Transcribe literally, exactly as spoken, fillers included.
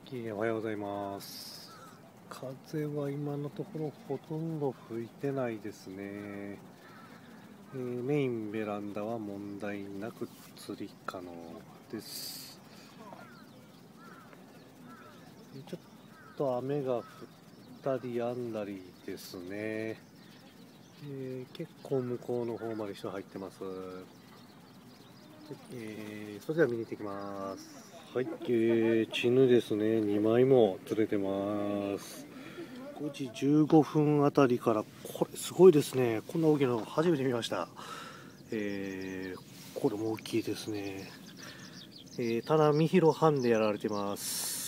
えーおはようございます。風は今のところほとんど吹いてないですね。えーメインベランダは問題なく釣り可能です。えーちょっと雨が降ったり止んだりですね。えー結構向こうの方まで人入ってます。えーそれでは見に行ってきます。はい、えー、チヌですね。にまいも釣れてます。ごじじゅうごふんあたりから、これすごいですね。こんな大きなの初めて見ました。えー、これも大きいですね。えー、棚見広半でやられてます。